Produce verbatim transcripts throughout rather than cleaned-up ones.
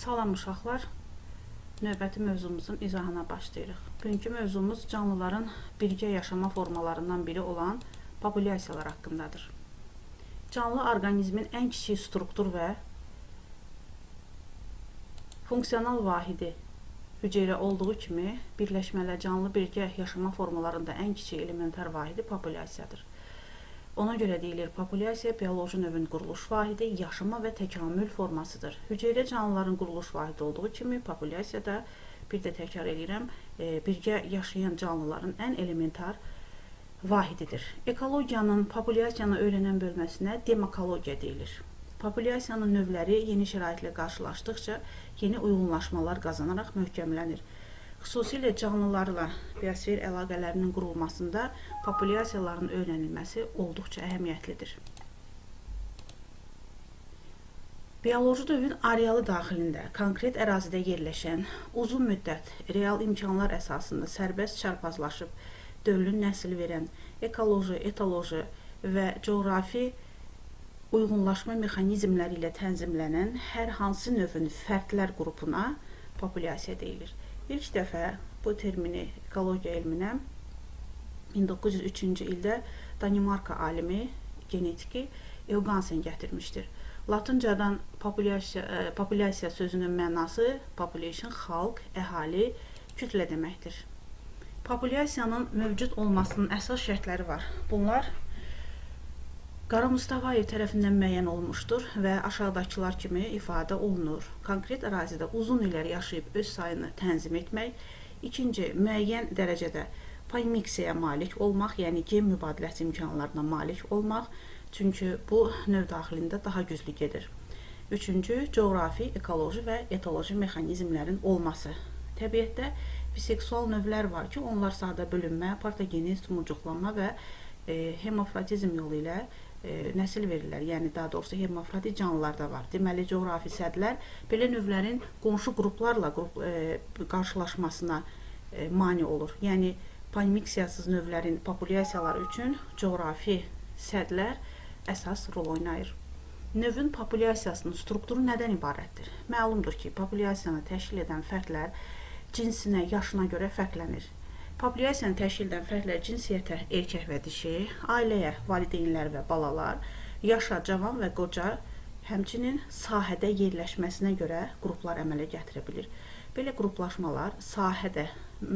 Salam uşaqlar, növbəti mövzumuzun izahına başlayırıq. Bugünkü mövzumuz canlıların birgə yaşama formalarından biri olan populyasiyalar haqqındadır. Canlı orqanizmin ən kiçik struktur və funksional vahidi hüceyrə olduğu kimi, birləşmələ canlı birgə yaşama formalarında ən kiçik elementar vahidi populyasiyadır. Ona görə deyilir, populyasiya bioloji növün quruluş vahidi, yaşama və təkamül formasıdır. Hüceyrə canlıların quruluş vahidi olduğu kimi, populyasiyada, bir də təkrar edirəm, birgə yaşayan canlıların ən elementar vahididir. Ekologiyanın populyasiyanı öyrənən bölməsinə demokologiya deyilir. Populyasiyanın növləri yeni şəraitlə qarşılaşdıqca yeni uyğunlaşmalar qazanaraq möhkəmlənir. Xüsusilə canlılarla biosfer əlaqələrinin qurulmasında populyasiyaların öyrənilməsi olduqca əhəmiyyətlidir. Bioloji növün arealı daxilində, konkret ərazidə yerləşən, uzun müddət real imkanlar əsasında sərbəst çarpazlaşıb, dövrün nəsil verən, ekoloji, etoloji və coğrafi uyğunlaşma mexanizmləri ilə tənzimlənən hər hansı növün fərdlər qrupuna populyasiya deyilir. İlk dəfə bu termini ekologiya elminə min doqquz yüz üçüncü ildə Danimarka alimi, genetiki Eugensen gətirmişdir. Latıncadan populyasiya, populyasiya sözünün mənası population, xalq, əhali, kütlə deməkdir. Populyasiyanın mövcud olmasının əsas şərtləri var. Bunlar Qara Mustafayev tərəfindən müəyyən olmuşdur və aşağıdakılar kimi ifadə olunur. Konkret ərazidə uzun illər yaşayıb öz sayını tənzim etmək. İkinci, müəyyən dərəcədə polimiksiyaya malik olmaq, yəni gen mübadiləsi imkanlarına malik olmaq. Çünki bu növ daxilində daha güclü gedir. Üçüncü, coğrafi, ekoloji və etoloji mexanizmlərin olması. Təbiətdə biseksual növlər var ki, onlar sadə bölünmə, partogenez, tumurcuqlanma və e, hemofrodizm yolu ilə E, nəsil verirlər, yəni daha doğrusu hermafrodit canlılar da var. Deməli, coğrafi sədlər belə növlərin qonşu qruplarla qrup, e, qarşılaşmasına e, mane olur. Yəni, polimiksiyasız növlərin populyasiyaları üçün coğrafi sədlər əsas rol oynayır. Növün populyasiyasının strukturu nədən ibarətdir? Məlumdur ki, populyasiyanı təşkil edən fərdlər cinsinə, yaşına görə fərqlənir. Populyasiyanı təşkil edən fərdlər cinsiyyətə erkək və dişi, ailəyə valideynlər və balalar, yaşa, cavan və qoca, həmçinin sahədə yerləşməsinə görə qruplar əmələ gətirə bilir. Belə qruplaşmalar sahədə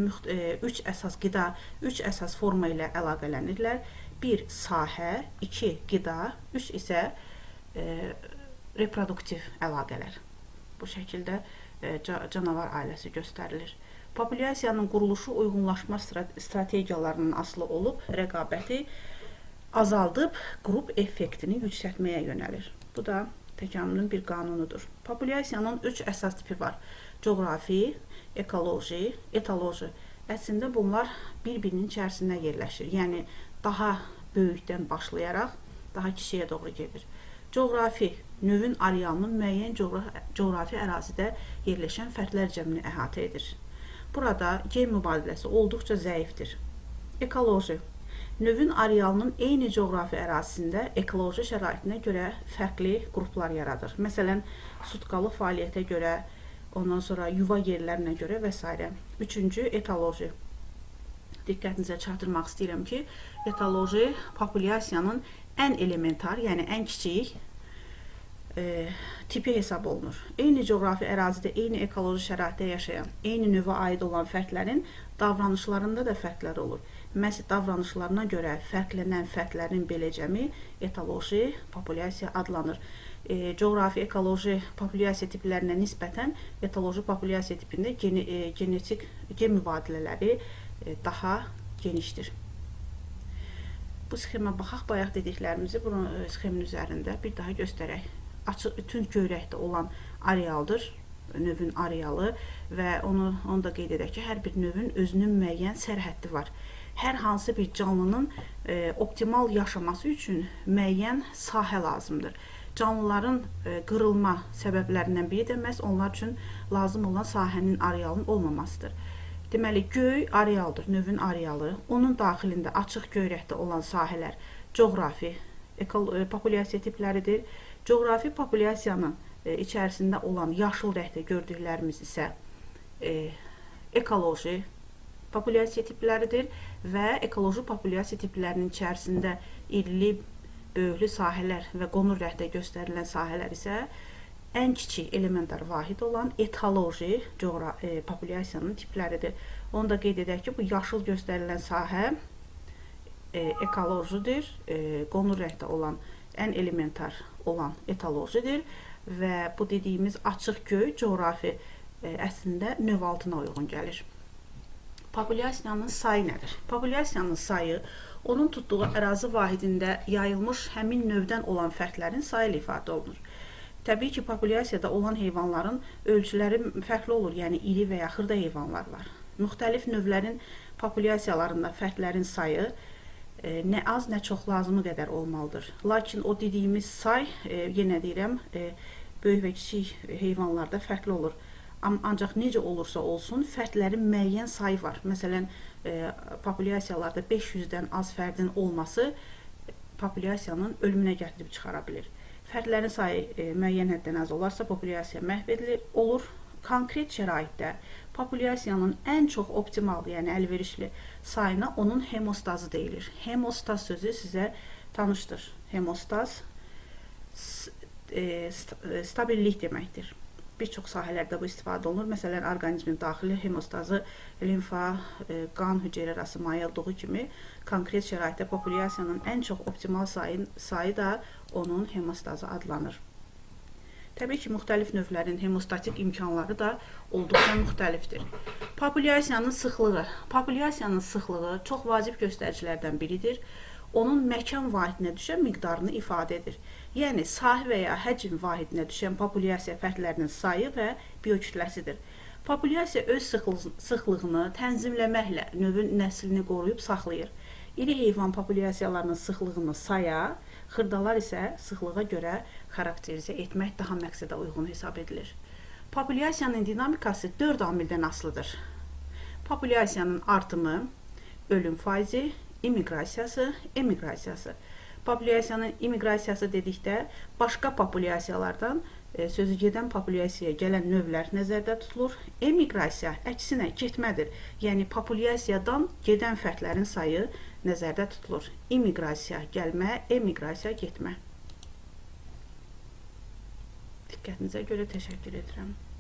üç əsas qida, üç əsas forma ilə əlaqələnirlər. Bir, sahə, iki, qida, üç isə e, reproduktiv əlaqələr. Bu şəkildə e, canavar ailəsi göstərilir. Populyasiyanın quruluşu uyğunlaşma strategiyalarının asılı olub, rəqabəti azaldıb, qrup effektini yüksəltməyə yönəlir. Bu da təkamülün bir qanunudur. Populyasiyanın üç əsas tipi var. Coğrafi, ekoloji, etoloji. Əslində bunlar bir-birinin içərisində yerləşir. Yəni, daha böyükdən başlayaraq, daha kiçiyə doğru gedir. Coğrafi, növün arealının müəyyən coğrafi ərazidə yerləşən fərdlər cəmini əhatə edir. Burada gen mübadiləsi olduqca zəifdir. Ekoloji, növün arealının eyni coğrafi ərazisində ekoloji şəraitinə görə fərqli qruplar yaradır. Məsələn, sutkalı fəaliyyətə görə, ondan sonra yuva yerlərinə görə və s. Üçüncü, etoloji. Diqqətinizə çatdırmaq istəyirəm ki, etoloji populyasiyanın ən elementar, yəni ən kiçik E, tipi hesab olunur. Eyni coğrafi ərazidə, eyni ekoloji şəraitdə yaşayan, eyni növə aid olan fərdlərin davranışlarında da fərqlər olur. Məhz davranışlarına görə fərqlənən fərdlərin beləcəmi etoloji populyasiya adlanır. E, coğrafi, ekoloji populyasiya tiplərinə nisbətən etoloji populyasiya tipində gene, e, genetik gen mübadilələri e, daha genişdir. Bu sxemə baxaq, bayaq dediklərimizi bunun sxemin üzərində bir daha göstərək. Açıq, tünd göyrəkdə olan arealdır, növün arealı və onu, onu da qeyd edək ki, hər bir növün özünün müəyyən sərhəddi var. Hər hansı bir canlının e, optimal yaşaması üçün müəyyən sahə lazımdır. Canlıların e, qırılma səbəblərindən biri də məhz onlar üçün lazım olan sahənin arealının olmamasıdır. Deməli, göy arealdır, növün arealı. Onun daxilində açıq göyrəkdə olan sahələr coğrafi, populyasiya tipləridir. Coğrafi populyasiyanın e, içərisində olan yaşıl rəngdə gördüklərimiz isə e, ekoloji populyasiya tipləridir və ekoloji populyasiya tiplərinin içərisində irili, böyüklü sahələr və qonur rəngdə göstərilən sahələr isə ən kiçik elementar vahid olan etaloji e, populyasiyanın tipləridir. Onu da qeyd edək ki, bu yaşıl göstərilən sahə e, ekolojidir, e, qonur rəngdə olan ən elementar olan etalojidir və bu dediyimiz açıq göy coğrafi e, əslində növ altına uyğun gəlir. Populyasiyanın sayı nədir? Populyasiyanın sayı onun tutduğu ərazi vahidində yayılmış həmin növdən olan fərdlərin sayı ilə ifadə olunur. Təbii ki, populyasiyada olan heyvanların ölçüləri fərqli olur, yəni iri və ya xırda heyvanlar var. Müxtəlif növlərin populyasiyalarında fərdlərin sayı e, nə az, nə çox lazımı qədər olmalıdır. Lakin o dediyimiz say, e, yenə deyirəm, e, böyük və kiçik heyvanlarda fərqli olur. Ancaq necə olursa olsun, fərdlərin müəyyən sayı var. Məsələn, e, populyasiyalarda beş yüzdən az fərdin olması populyasiyanın ölümünə gətirib çıxara bilir. Fərdlərin sayı e, müəyyən həddən az olarsa, populyasiya məhv edilir, olur. Konkret şəraitdə populyasiyanın ən çox optimal, yəni əlverişli sayına onun hemostazı deyilir. Hemostaz sözü sizə tanışdır. Hemostaz e, stabillik deməkdir. Bir çox sahələrdə bu istifadə olunur. Məsələn, orqanizmin daxili hemostazı limfa, e, qan hüceyrəsi mayıldığı kimi konkret şəraitdə populyasiyanın ən çox optimal sayı, sayı da onun hemostazı adlanır. Təbii ki, müxtəlif növlərin hemostatik imkanları da olduqca müxtəlifdir. Populyasiyanın sıxlığı. Populyasiyanın sıxlığı çox vacib göstəricilərdən biridir. Onun məkan vahidinə düşən miqdarını ifadə edir. Yəni, sahə və ya həcm vahidinə düşən populyasiya fərdlərinin sayı və biokütləsidir. Populyasiya öz sıxlığını tənzimləməklə növün nəslini qoruyub saxlayır. İri heyvan populyasiyalarının sıxlığını saya, xırdalar isə sıxlığa görə xarakterizə etmək daha məqsədə uyğun hesab edilir. Populyasiyanın dinamikası dörd amildən asılıdır. Populyasiyanın artımı, ölüm faizi, immiqrasiyası, emiqrasiyası. Populyasiyanın immiqrasiyası dedikdə başqa populyasiyalardan e, sözü gedən populyasiyaya gələn növlər nəzərdə tutulur. Emiqrasiya əksinə getmədir. Yəni populyasiyadan gedən fərdlərin sayı nəzərdə tutulur. İmmiqrasiya gəlmə, emiqrasiya getmə. Diqqətinizə görə təşəkkür edirəm.